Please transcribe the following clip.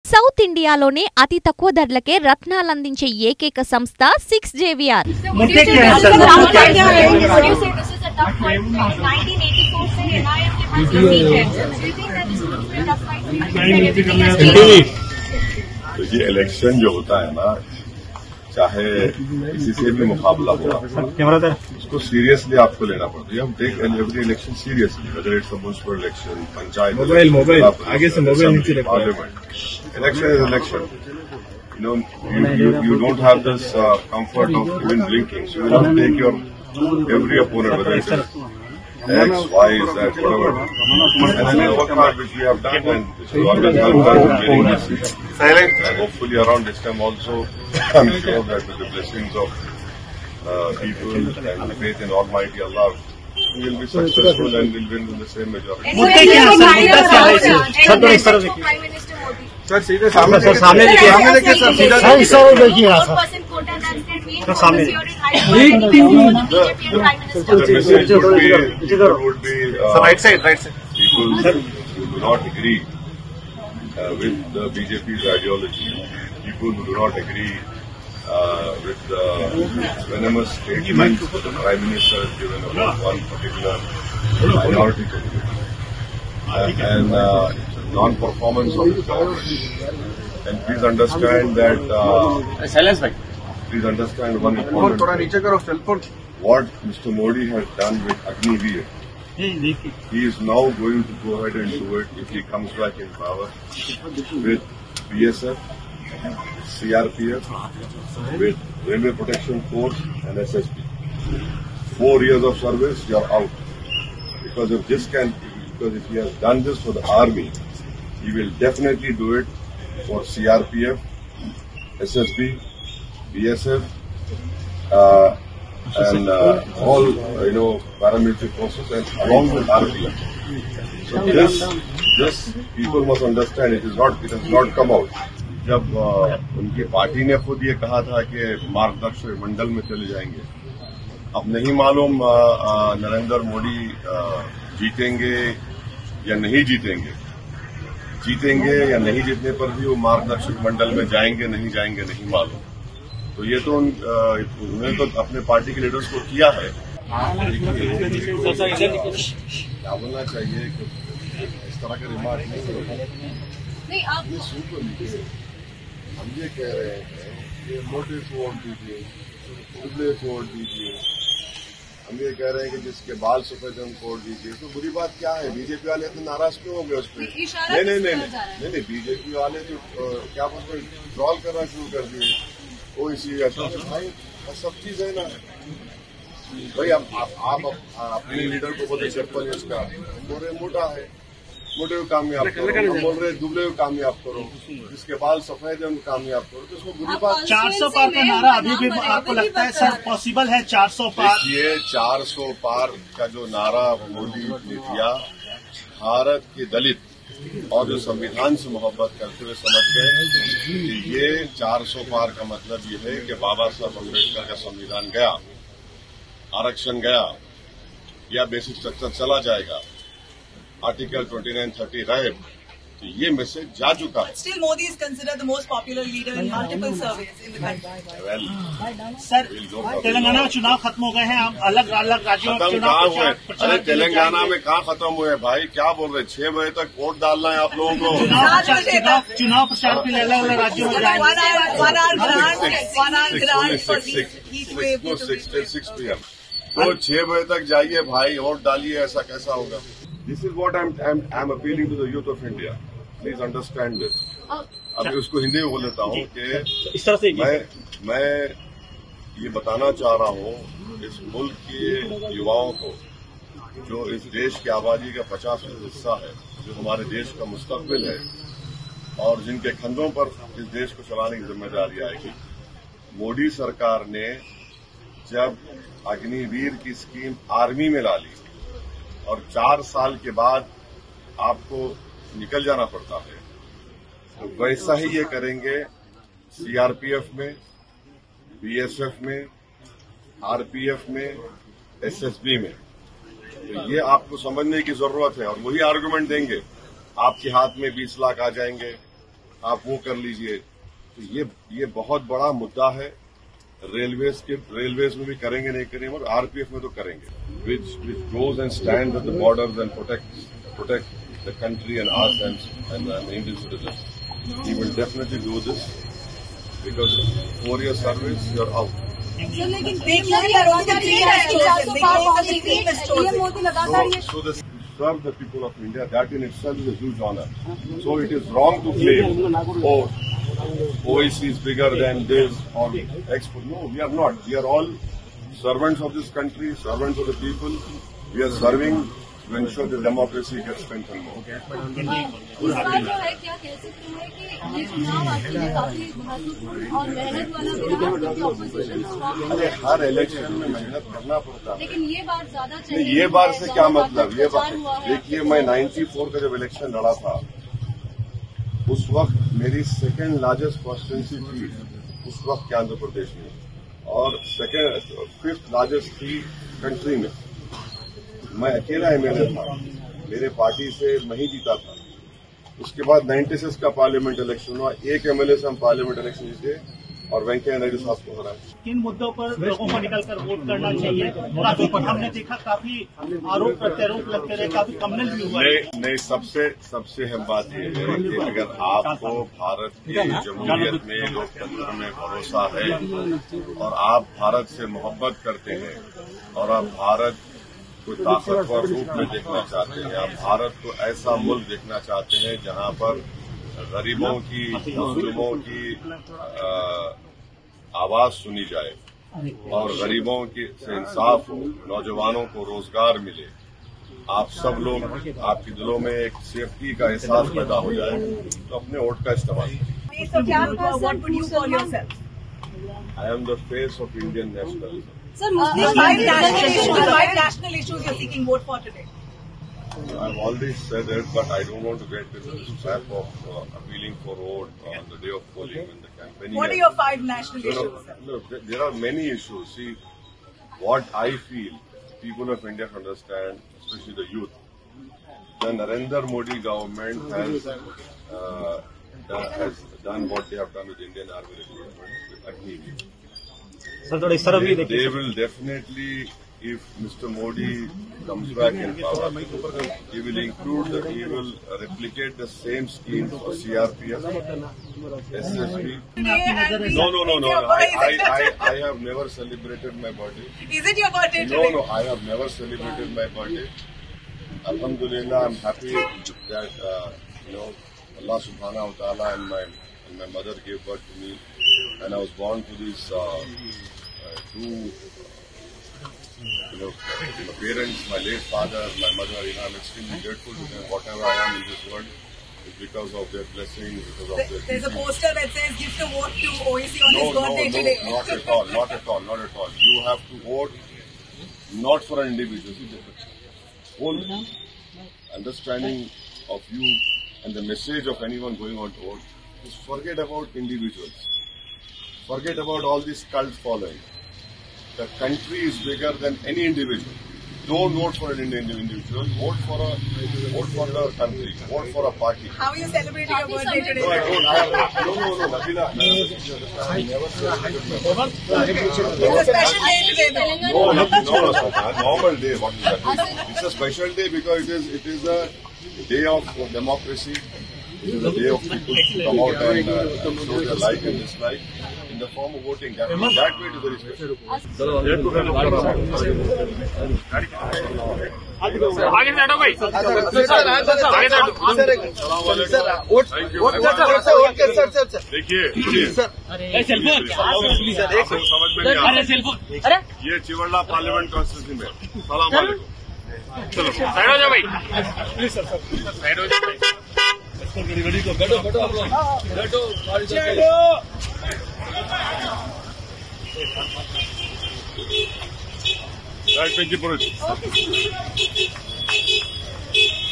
South ఇండియాలోనే అతి తక్కువ ధరలకే రత్నాలు అందించే ఏకైక సంస్థ 6JVR. तो ये इलेक्शन जो होता है ना, चाहे किसी से भी मुकाबला हो, उसको सीरियसली आपको लेना पड़ता है। हम take every election seriously, whether it's a municipal election, panchayat, mobile आगे से मोबाइल नीचे रखो। Parliament election is election. You don't have this comfort of even blinking. So you have to take your every opponent, whether it is X, Y, Z, whatever. And then work hard, which we have done, and this will always help us in getting this seat. And hopefully around this time also, I'm sure that with the blessings of people and the faith in Almighty Allah, we will be successful and will win with the same majority. Sir सीधे सामने देखिए, सामने देखिए sir, सीधा देखिए sir, सामने right side people who do not agree with the BJP's ideology, people who do not agree with the venomous statements that the Prime Minister has given about one particular minority community and non-performance of the government. And please understand that. Please understand one important thing. What Mr. Modi has done with Agniveer, he is now going to go ahead and do it if he comes back in power with BSF, CRPF, with Railway Protection Force and SSB. 4 years of service, you are out. Because if he has done this for the army, he will definitely do it for CRPF, SSB, BSF, and all paramilitary forces, and along with RPF. So this people must understand. It has not come out. जब उनकी party ने खुद ये कहा था कि मार्गदर्शक मंडल में चले जाएंगे, अब नहीं मालूम नरेंद्र मोदी जीतेंगे या नहीं जीतेंगे। जीतेंगे या नहीं जीतने पर भी वो मार्गदर्शक मंडल में जाएंगे नहीं जाएंगे नहीं मालूम। तो ये तो उन्होंने तो अपने पार्टी के लीडर्स को किया है। क्या बोलना चाहिए कि इस तरह का रिमार्क नहीं आप ये सुन तो लीजिए। हम ये कह रहे हैं कि मोटे को वोट दीजिए, दुबले को वोट दीजिए। हम ये कह रहे हैं कि जिसके बाल सफेद हैं उनको वोट दीजिए। तो बुरी बात क्या है? बीजेपी वाले इतने नाराज क्यों हो गए उस पर? नहीं, बीजेपी वाले तो क्या बोलते ट्रॉल करना शुरू कर दिए। कोई सी ऐसा भाई सब चीज है ना भाई। आप अपने लीडर को बोलते चप्पल इसका बोल रहे मोटा है, मोटे को कामयाब करो। हम बोल रहे दुबले को कामयाब करो, जिसके बाल सफेद है उनको कामयाब करो। तो इसमें बुरी बात 400 पार का नारा अभी भी आपको लगता है सर पॉसिबल है? 400 पार, ये 400 पार का जो नारा मोदी ने दिया, भारत के दलित और जो संविधान से मोहब्बत करते हुए समझ गए कि ये 400 पार का मतलब ये है कि बाबा साहब अम्बेडकर का संविधान गया, आरक्षण गया, या बेसिक स्ट्रक्चर चला जाएगा, आर्टिकल 29-30 रहे। तो ये मैसेज जा चुका है। Still Modi is considered the most popular leader in multiple surveys in the country. Well, sir Telangana में चुनाव खत्म हो गए हैं, हम अलग अलग राज्यों में चुनाव हुए। अरे तेलंगाना में कहाँ खत्म हुए भाई? क्या बोल रहे? 6 बजे तक वोट डालना है आप लोगों को। चुनाव प्रचार के लिए अलग अलग राज्यों में जाएंगे। 6 PM तो 6 बजे तक जाइए भाई, वोट डालिए। ऐसा कैसा होगा? This is what I'm appealing to the youth of India. Please understand this. अभी उसको हिंदी में बोल देता हूँ कि मैं ये बताना चाह रहा हूँ इस मुल्क के युवाओं को, जो इस देश की आबादी का 50% हिस्सा है, जो हमारे देश का मुस्तकबिल है और जिनके कंधों पर इस देश को चलाने की जिम्मेदारी आएगी। मोदी सरकार ने जब अग्निवीर की स्कीम आर्मी में ला ली और 4 साल के बाद आपको निकल जाना पड़ता है, तो वैसा ही ये करेंगे सीआरपीएफ में, बीएसएफ में, आरपीएफ में, एसएसबी में। तो ये आपको समझने की जरूरत है और वही आर्गुमेंट देंगे। आपके हाथ में 20 लाख आ जाएंगे, आप वो कर लीजिए। तो ये बहुत बड़ा मुद्दा है। रेलवेज में भी करेंगे, नहीं करेंगे, और आरपीएफ में तो करेंगे, which goes and stand at the borders and protect the country and us and Indian citizen. He will definitely do this because 4 year service, you're out. So this serve the people of India, that in itself is a huge honor. So it is wrong to claim, OIC is bigger than this or export. No, we are not. We are all servants of this country, servants of the people. We are serving to ensure the democracy gets strengthened more. इस बार जो है क्या कह सकते हैं कि ये चुनाव आपके लिए काफी महत्वपूर्ण और मेहनत वाला भी रहा, क्योंकि ऑपोजिशन स्ट्रांग अरे हर इलेक्शन में मेहनत करना पड़ता है, लेकिन ये बार ज्यादा नहीं, ये बार से क्या मतलब, ये बार देखिए, मैं 94 का जब इलेक्शन लड़ा था, उस वक्त मेरी सेकेंड लार्जेस्ट कॉन्स्टिट्यूंसी थी उस वक्त के आंध्र प्रदेश में, और फिफ्थ लार्जेस्ट थी कंट्री में। मैं अकेला एमएलए था, मेरे पार्टी से मैं ही जीता था। उसके बाद 96 का पार्लियामेंट इलेक्शन हुआ, एक एमएलए से हम पार्लियामेंट इलेक्शन जीते और वेंकैया नायडू साहब को हराए। किन मुद्दों पर लोगों को निकलकर वोट करना चाहिए? काफी हमने देखा, काफी आरोप प्रत्यारोप लगते रहे, काफी कम्युनल भी हुआ। नहीं, सबसे अहम बात ये है कि अगर आपको भारत की जमहूरियत में, लोकतंत्र में भरोसा है और आप भारत से मोहब्बत करते हैं और आप भारत को ताकतवर रूप में देखना चाहते हैं, आप भारत को ऐसा मुल्क देखना चाहते हैं जहां पर गरीबों की, मुस्लिमों की आवाज सुनी जाए और गरीबों से इंसाफ हो, नौजवानों को रोजगार मिले, आप सब लोग, आपके दिलों में एक सेफ्टी का एहसास पैदा हो जाए, तो अपने वोट का इस्तेमाल करें। I am the face of Indian nationalism. Sir, Muslim five national issues you're seeking vote for today. I've already said it, but I don't want to get into this trap of appealing for vote on the day of polling when the campaigning. What are your 5 national issues, sir? Look, there are many issues. See, what I feel people of India understand, especially the youth, the Narendra Modi government has done what they have done with Indian Army recruitment, with Agniveer. They will definitely, if Mr. Modi comes back in power, he will replicate the same schemes for CRPF, SSB. No. I have never celebrated my birthday. Is it your birthday today? No, I have never celebrated my birthday. Alhamdulillah, I'm happy that Allah Subhanahu wa Taala and my mother gave birth to me, and I was born to these two parents, my late father, my mother. I'm extremely grateful to them. Whatever I am in this world is because of their blessings, because of their There's a poster that says "Give the vote to OIC on his birthday No, today." not at all. You have to vote not for an individual. See, the whole understanding of you and the message of anyone going on to vote is forget about individuals. Forget about all this cult following. The country is bigger than any individual. Don't vote for an individual. Vote for the country. Vote for a party. How are you celebrating your birthday today? No, I don't. No, Nabila. I never celebrated my birthday. It's a special day today, though. No, normal day. What is that? It's a special day because it is a day of democracy. It is a day of people to come out and show their like and dislike in the form of voting. That way it is very special. आगे से हटो भाई। देखिए, समझ में नहीं आ ये चिवड़ा parliament constituency में। सलाम वालेकुम। चलो साइड हो जाओ भाई, साइड हो जाओ भाई। बैठो आप लोग बैठो। Right, thank you, Purush. Okay.